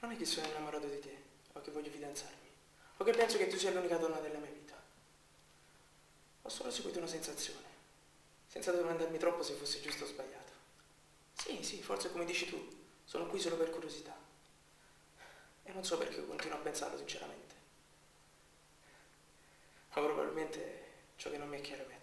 Non è che sono innamorato di te, o che voglio fidanzarmi, o che penso che tu sia l'unica donna della mia vita. Ho solo seguito una sensazione, senza domandarmi troppo se fosse giusto o sbagliato. Sì, forse come dici tu, sono qui solo per curiosità. E non so perché continuo a pensarlo sinceramente. Ma probabilmente ciò che non mi è chiaro è